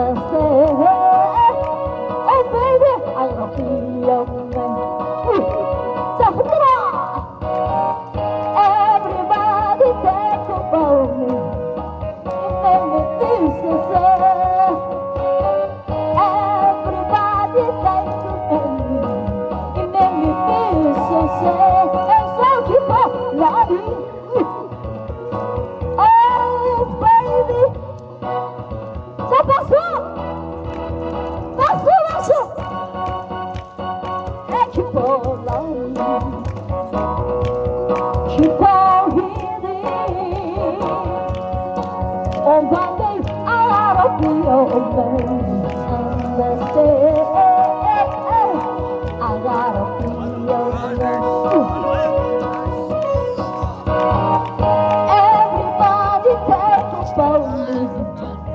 Oh baby, I wanna be your man. 자, 흔들어! Everybody take over me. You make me feel so sad. Everybody take over me. You make me feel so sad. And so keep on loving. Oh baby. 자, 박수! 박수, 박수! Keep on loving. Keep on healing. On one day I'll be your man. Understand? I gotta be your man. Everybody take it for me.